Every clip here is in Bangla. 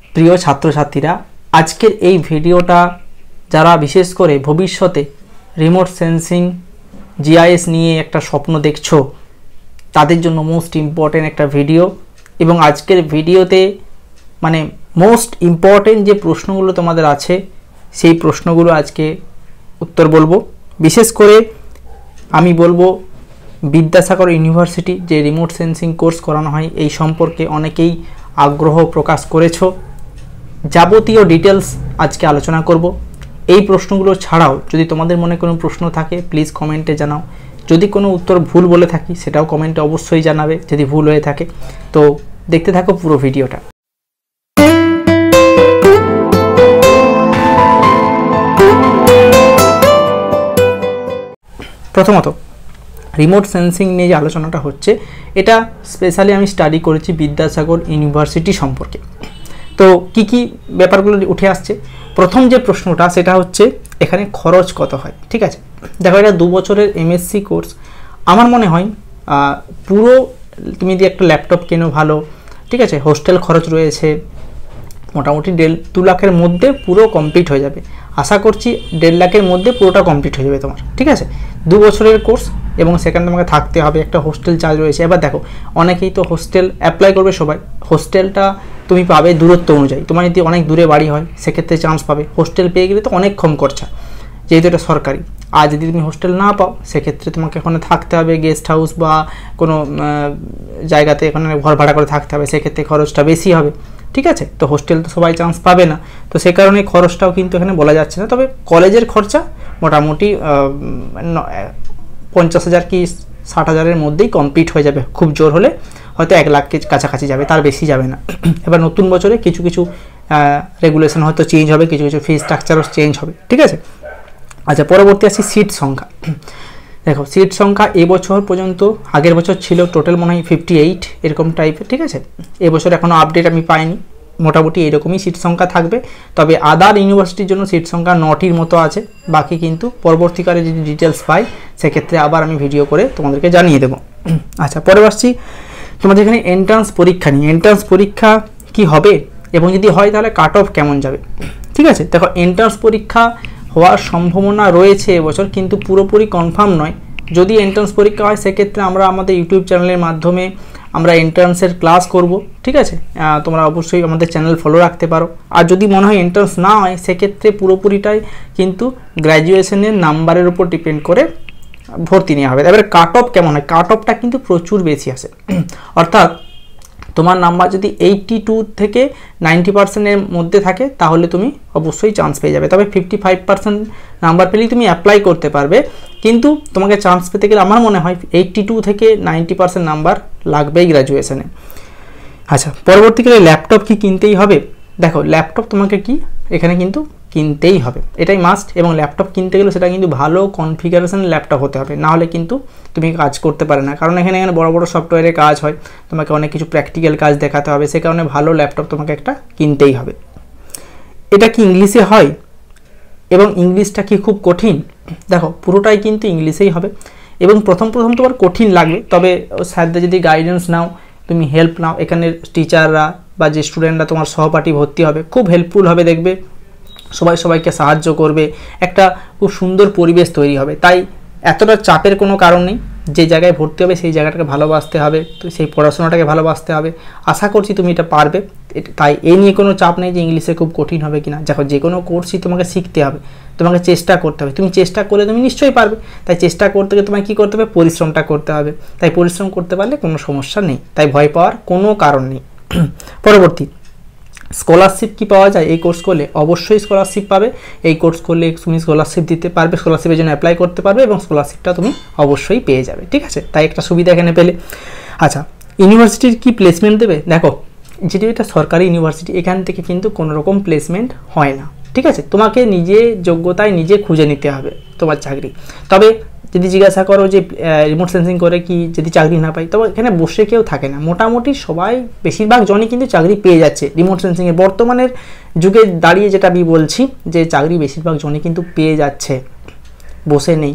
প্রিয় ছাত্রছাত্রীরা, আজকের এই ভিডিওটা যারা বিশেষ করে ভবিষ্যতে রিমোট সেন্সিং জিআইএস নিয়ে একটা স্বপ্ন দেখছো তাদের জন্য মোস্ট ইম্পর্টেন্ট একটা ভিডিও। এবং আজকের ভিডিওতে মানে মোস্ট ইম্পর্টেন্ট যে প্রশ্নগুলো তোমাদের আছে সেই প্রশ্নগুলো আজকে উত্তর বলবো। বিশেষ করে আমি বলবো বিদ্যাসাগর ইউনিভার্সিটি যে রিমোট সেন্সিং কোর্স করানো হয় এই সম্পর্কে অনেকেই আগ্রহ প্রকাশ করেছো। যাবতীয় ডিটেলস আজকে আলোচনা করব। এই প্রশ্নগুলো ছাড়াও যদি তোমাদের মনে কোনো প্রশ্ন থাকে প্লিজ কমেন্টে জানাও। যদি কোনো উত্তর ভুল বলে থাকি সেটাও কমেন্টে অবশ্যই জানাবে যদি ভুল হয়ে থাকে। তো দেখতে থাকো পুরো ভিডিওটা। প্রথমত রিমোট সেন্সিং নিয়ে যে আলোচনাটা হচ্ছে এটা স্পেশালি আমি স্টাডি করেছি বিদ্যাসাগর ইউনিভার্সিটি সম্পর্কে। তো কি ব্যাপারগুলো উঠে আসছে, প্রথম যে প্রশ্নটা সেটা হচ্ছে এখানে খরচ কত হয়। ঠিক আছে, দেখো এটা 2 বছরের এমএসসি কোর্স। আমার মনে হয় পুরো তুমি যদি একটা ল্যাপটপ কেনো ভালো, ঠিক আছে, হোস্টেল খরচ রয়েছে, মোটামুটি 1.5-2 লাখের মধ্যে পুরো কমপ্লিট হয়ে যাবে। আশা করছি 1.5 লাখের মধ্যে পুরোটা কমপ্লিট হয়ে যাবে তোমার। ঠিক আছে, 2 বছরের কোর্স এবং সেখানে তোমাকে থাকতে হবে, একটা হোস্টেল চার্জ রয়েছে। এবার দেখো অনেকেই তো হোস্টেল অ্যাপ্লাই করবে, সবাই হোস্টেলটা তুমি পাবে দূরত্ব অনুযায়ী। তোমার যদি অনেক দূরে বাড়ি হয় সেক্ষেত্রে চান্স পাবে, হোস্টেল পেয়ে গেলে তো অনেক কম খরচা যেহেতু এটা সরকারি। আর যদি তুমি হোস্টেল না পাও সেক্ষেত্রে তোমাকে ওখানে থাকতে হবে, গেস্ট হাউস বা কোনো জায়গাতে এখানে ঘর ভাড়া করে থাকতে হবে, সেক্ষেত্রে খরচটা বেশি হবে। ঠিক আছে, তো হোস্টেল তো সবাই চান্স পাবে না, তো সে কারণে খরচটাও কিন্তু এখানে বলা যাচ্ছে না। তবে কলেজের খরচা মোটামুটি 50,000 কি 60,000-এর মধ্যেই কমপ্লিট হয়ে যাবে, খুব জোর হলে হয়তো 1 লাখের কাছাকাছি যাবে, তার বেশি যাবে না। এবার নতুন বছরে কিছু কিছু রেগুলেশন হয়তো চেঞ্জ হবে, কিছু কিছু ফি স্ট্রাকচারও চেঞ্জ হবে। ঠিক আছে, আচ্ছা পরবর্তী আসি সিট সংখ্যা। দেখো সিট সংখ্যা এবছর পর্যন্ত, আগের বছর ছিল টোটাল মনে হয় 58 এরকম টাইপের। ঠিক আছে, এবছর এখনও আপডেট আমি পাইনি, মোটামুটি এরকমই সিট সংখ্যা থাকবে। তবে আদার ইউনিভার্সিটির জন্য সিট সংখ্যা 9টির মতো আছে, বাকি কিন্তু পরবর্তীকালে যদি ডিটেলস পাই সেক্ষেত্রে আবার আমি ভিডিও করে তোমাদেরকে জানিয়ে দেবো। আচ্ছা পরে আসছি তোমাদের এখানে এন্ট্রান্স পরীক্ষা নিয়ে। এন্ট্রান্স পরীক্ষা কি হবে এবং যদি হয় তাহলে কাট অফ কেমন যাবে। ঠিক আছে, দেখো এন্ট্রান্স পরীক্ষা হওয়ার সম্ভাবনা রয়েছে এবছর, কিন্তু পুরোপুরি কনফার্ম নয়। যদি এন্ট্রান্স পরীক্ষা হয় সেক্ষেত্রে আমরা আমাদের ইউটিউব চ্যানেলের মাধ্যমে আমরা এন্ট্রান্সের ক্লাস করব। ঠিক আছে, তোমরা অবশ্যই আমাদের চ্যানেল ফলো রাখতে পারো। আর যদি মনে হয় এন্ট্রান্স না হয় সেক্ষেত্রে পুরোপুরিটাই কিন্তু গ্র্যাজুয়েশনের নাম্বারের উপর ডিপেন্ড করে ভর্তি নেওয়া হবে। এবারে কাট অফ কেমন হয়, কাট অফটা কিন্তু প্রচুর বেশি আসে। অর্থাৎ তোমার নাম্বার যদি 82 থেকে 90%-এর মধ্যে থাকে তাহলে তুমি অবশ্যই চান্স পেয়ে যাবে। তবে 55% নাম্বার পেলেই তুমি অ্যাপ্লাই করতে পারবে, কিন্তু তোমাকে চান্স পেতে গেলে আমার মনে হয় 82 থেকে 90% নাম্বার লাগবেই গ্র্যাজুয়েশনে। আচ্ছা পরবর্তীকালে ল্যাপটপ কি কিনতেই হবে। দেখো ল্যাপটপ তোমাকে কি এখানে কিন্তু কিনতেই হবে, এটাই মাস্ট। এবং ল্যাপটপ কিনতে গেলে সেটা কিন্তু ভালো কনফিগারেশন ল্যাপটপ হতে হবে, না হলে কিন্তু তুমি কাজ করতে পারে না। কারণ এখানে বড় বড় সফটওয়্যারের কাজ হয়, তোমাকে অনেক কিছু প্র্যাকটিক্যাল কাজ দেখাতে হবে, সে কারণে ভালো ল্যাপটপ তোমাকে একটা কিনতেই হবে। এটা কি ইংলিশে হয় এবং ইংলিশটা কি খুব কঠিন। দেখো পুরোটাই কিন্তু ইংলিশেই হবে এবং প্রথম তোমার কঠিন লাগবে, তবে স্যারদের যদি গাইডেন্স নাও, তুমি হেল্প নাও, এখানের টিচাররা বা যে স্টুডেন্টরা তোমার সহপাঠী ভর্তি হবে খুব হেল্পফুল হবে, দেখবে সবাই সবাইকে সাহায্য করবে, একটা খুব সুন্দর পরিবেশ তৈরি হবে। তাই এতটা চাপের কোনো কারণ নেই, যে জায়গায় ভর্তি হবে সেই জায়গাটাকে ভালোবাসতে হবে, তো সেই পড়াশোনাটাকে ভালোবাসতে হবে। আশা করছি তুমি এটা পারবে, তাই এই নিয়ে কোনো চাপ নেই যে ইংলিশে খুব কঠিন হবে কিনা। দেখো যে কোনো কোর্সই তোমাকে শিখতে হবে, তোমাকে চেষ্টা করতে হবে, তুমি চেষ্টা করলে তুমি নিশ্চয়ই পারবে। তাই চেষ্টা করতে গেলে তোমায় কী করতে হবে, পরিশ্রমটা করতে হবে। তাই পরিশ্রম করতে পারলে কোনো সমস্যা নেই, তাই ভয় পাওয়ার কোনো কারণ নেই। পরবর্তী স্কলারশিপ কি পাওয়া যায় এই কোর্স করলে, অবশ্যই স্কলারশিপ পাবে। এই কোর্স করলে তুমি স্কলারশিপ দিতে পারবে, স্কলারশিপের জন্য অ্যাপ্লাই করতে পারবে এবং স্কলারশিপটা তুমি অবশ্যই পেয়ে যাবে। ঠিক আছে, তাই একটা সুবিধা এখানে পেলে। আচ্ছা ইউনিভার্সিটির কি প্লেসমেন্ট দেবে। দেখো যেটি এটা সরকারি ইউনিভার্সিটি, এখান থেকে কিন্তু কোনো রকম প্লেসমেন্ট হয় না। ঠিক আছে, তোমাকে নিজে যোগ্যতায় নিজে খুঁজে নিতে হবে তোমার চাকরি। তবে যদি জিজ্ঞাসা করো যে রিমোট সেন্সিং করে কি যদি চাকরি না পাই, তবে এখানে বসে কেউ থাকে না, মোটামুটি সবাই বেশিরভাগ জনই কিন্তু চাকরি পেয়ে যাচ্ছে রিমোট সেন্সিংয়ের বর্তমানের যুগে দাঁড়িয়ে। যেটা আমি বলছি যে চাকরি বেশিরভাগ জনই কিন্তু পেয়ে যাচ্ছে, বসে নেই।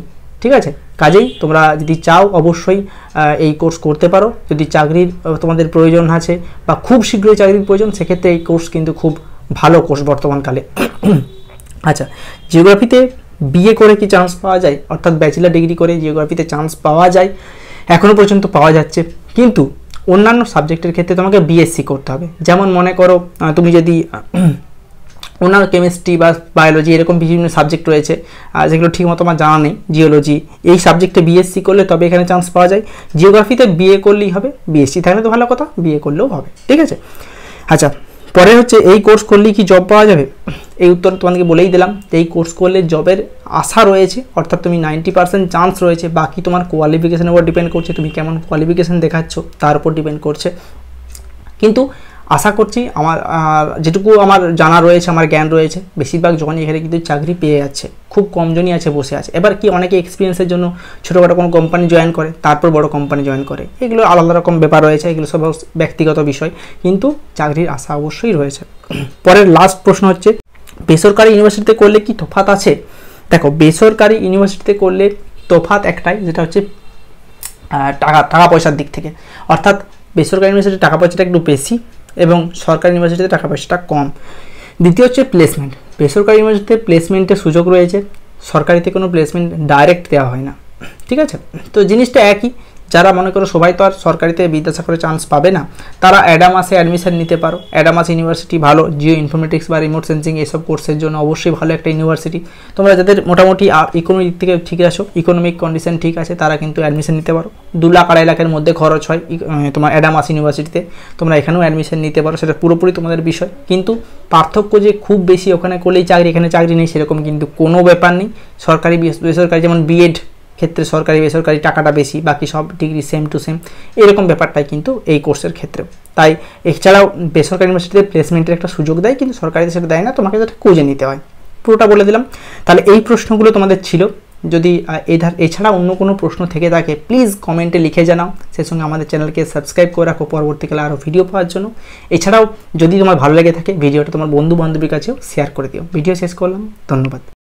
ঠিক আছে। কাজেই তোমরা যদি চাও অবশ্যই এই কোর্স করতে পারো। যদি চাকরির তোমাদের প্রয়োজন আছে বা খুব শীঘ্রই চাকরির প্রয়োজন, সেক্ষেত্রে এই কোর্স কিন্তু খুব ভালো কোর্স বর্তমানকালে। আচ্ছা, জিওগ্রাফিতে বিএ করে কি চান্স পাওয়া যায়, অর্থাৎ ব্যাচেলার ডিগ্রি করে জিওগ্রাফিতে চান্স পাওয়া যায়, এখনও পর্যন্ত পাওয়া যাচ্ছে। কিন্তু অন্যান্য সাবজেক্টের ক্ষেত্রে তোমাকে বিএসসি করতে হবে। যেমন মনে করো তুমি যদি অন্যান্য কেমিস্ট্রি বা বায়োলজি এরকম বিভিন্ন সাবজেক্ট রয়েছে যেগুলো ঠিকমতো আমার জানা নেই, জিওলজি, এই সাবজেক্টে বিএসসি করলে তবে এখানে চান্স পাওয়া যায়। জিওগ্রাফিতে বিএ করলেই হবে, বিএসসি থাকলে তো ভালো কথা, বিএ করলেও হবে, ঠিক আছে। আচ্ছা, পরে হচ্ছে এই কোর্স করলেই কি জব পাওয়া যাবে? এই উত্তর তোমাদেরকে বলেই দিলাম, এই কোর্স করলে জবের আশা রয়েছে, অর্থাৎ তুমি 90% চান্স রয়েছে। বাকি তোমার কোয়ালিফিকেশানের উপর ডিপেন্ড করছে, তুমি কেমন কোয়ালিফিকেশান দেখাচ্ছ তার উপর ডিপেন্ড করছে। কিন্তু আশা করছি আমার যেটুকু আমার জানা রয়েছে, আমার জ্ঞান রয়েছে, বেশিরভাগ যখনই এখানে কিন্তু চাকরি পেয়ে যাচ্ছে, খুব কমজনই আছে বসে আছে। এবার কি অনেকে এক্সপিরিয়েন্সের জন্য ছোটোখাটো কোনো কোম্পানি জয়েন করে, তারপর বড় কোম্পানি জয়েন করে, এগুলো আলাদা রকম ব্যাপার রয়েছে, এগুলো সব ব্যক্তিগত বিষয়, কিন্তু চাকরির আশা অবশ্যই রয়েছে। পরের লাস্ট প্রশ্ন হচ্ছে, বেসরকারি ইউনিভার্সিটিতে করলে কি তফাৎ আছে? দেখো, বেসরকারি ইউনিভার্সিটিতে করলে তফাৎ একটাই, যেটা হচ্ছে টাকা পয়সার দিক থেকে। অর্থাৎ বেসরকারি ইউনিভার্সিটির টাকা পয়সাটা একটু বেশি এবং সরকারি ইউনিভার্সিটিতে টাকা পয়সাটা কম। দ্বিতীয় হচ্ছে প্লেসমেন্ট। বেসরকারি ইউনিভার্সিটিতে প্লেসমেন্টের সুযোগ রয়েছে, সরকারিতে কোনো প্লেসমেন্ট ডাইরেক্ট দেওয়া হয় না, ঠিক আছে। তো জিনিসটা একই। যারা মনে করো সবাই তো আর সরকারিতে বিদ্যাসাগরে চান্স পাবে না, তারা অ্যাডামাসে অ্যাডমিশন নিতে পারো। অ্যাডামাস ইউনিভার্সিটি ভালো, জিও ইনফরমেটিক্স বা রিমোট সেন্সিং এসব কোর্সের জন্য অবশ্যই ভালো একটা ইউনিভার্সিটি। তোমরা যাদের মোটামুটি ইকোনমিক দিক থেকে ঠিক আছো, ইকোনমিক কন্ডিশন ঠিক আছে, তারা কিন্তু অ্যাডমিশন নিতে পারো। 2 লাখ 2.5 লাখের মধ্যে খরচ হয় তোমার অ্যাডামাস ইউনিভার্সিটিতে, তোমরা এখানেও অ্যাডমিশন নিতে পারো, সেটা পুরোপুরি তোমাদের বিষয়। কিন্তু পার্থক্য যে খুব বেশি ওখানে করলেই চাকরি, এখানে চাকরি নেই, সেরকম কিন্তু কোনো ব্যাপার নেই। সরকারি বেসরকারি, যেমন বিএড ক্ষেত্রে সরকারি বেসরকারি টাকাটা বেশি, বাকি সব ডিগ্রি সেম টু সেম, এরকম ব্যাপারটাই কিন্তু এই কোর্সের ক্ষেত্রেও। তাই এছাড়াও বেসরকারি ইউনিভার্সিটিতে প্লেসমেন্টের একটা সুযোগ দেয়, কিন্তু সরকারিতে সেটা দেয় না, তোমাকে যেটা খুঁজে নিতে হয়। পুরোটা বলে দিলাম। তাহলে এই প্রশ্নগুলো তোমাদের ছিল। যদি এছাড়া অন্য কোনো প্রশ্ন থেকে থাকে প্লিজ কমেন্টে লিখে জানাও। সেই সঙ্গে আমাদের চ্যানেলকে সাবস্ক্রাইব করে রাখো পরবর্তীকালে আরও ভিডিও পাওয়ার জন্য। এছাড়াও যদি তোমার ভালো লেগে থাকে ভিডিওটা তোমার বন্ধু বান্ধবীর কাছেও শেয়ার করে দিও। ভিডিও শেষ করলাম, ধন্যবাদ।